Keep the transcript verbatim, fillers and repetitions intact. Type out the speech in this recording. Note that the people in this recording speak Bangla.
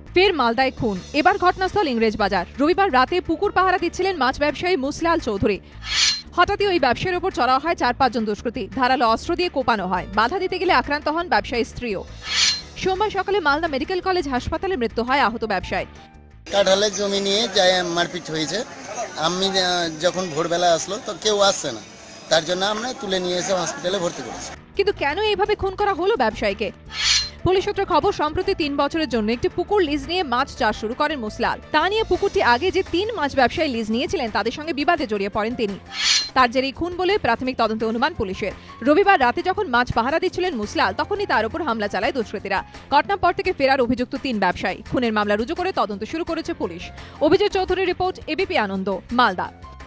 ফের মালদায় খুন, এবার ঘটনাস্থল ইংরেজ বাজার। রবিবার রাতে পুকুর পাহারা দিচ্ছিলেন মাছ ব্যবসায়ী মুসলাল চৌধুরী। হঠাৎই ওই ব্যবসায়ীর উপর চড়াও হয় চার পাঁচজন দুষ্কৃতী। ধারালো অস্ত্র দিয়ে কোপানো হয়। বাধা দিতে গেলে আক্রান্ত হন ব্যবসায়ীর স্ত্রীও। সোমবার সকালে মালদা মেডিকেল কলেজ হাসপাতালে মৃত্যু হয় আহত ব্যবসায়ী। কাঁঠালের জমি নিয়ে যায় মারপিট হয়েছে। আমি যখন ভোরবেলা আসলো তো কেউ আসছে না, তার জন্য আমরা তুলে নিয়ে এসে হসপিটালে ভর্তি করেছি। কিন্তু কেন এইভাবে খুন করা হলো ব্যবসায়ীকে? পুলিশ সূত্রে খবর, সম্প্রতি তিন বছরের জন্য একটি পুকুর লিজ নিয়ে মাছ চাষ শুরু করেন মুসলাল। তা নিয়ে পুকুরটি আগে যে তিন মাছ ব্যবসায়ী লিজ নিয়েছিলেন তাদের সঙ্গে বিবাদে জড়িয়ে পড়েন তিনি। তার জেরেই খুন বলে প্রাথমিক তদন্তে অনুমান পুলিশের। রবিবার রাতে যখন মাছ পাহারা দিচ্ছিলেন মুসলাল, তখনই তার উপর হামলা চালায় দুষ্কৃতীরা। ঘটনার পর থেকে ফেরার অভিযুক্ত তিন ব্যবসায়ী। খুনের মামলা রুজু করে তদন্ত শুরু করেছে পুলিশ। অভিজিৎ চৌধুরীর রিপোর্ট, এবিপি আনন্দ, মালদা।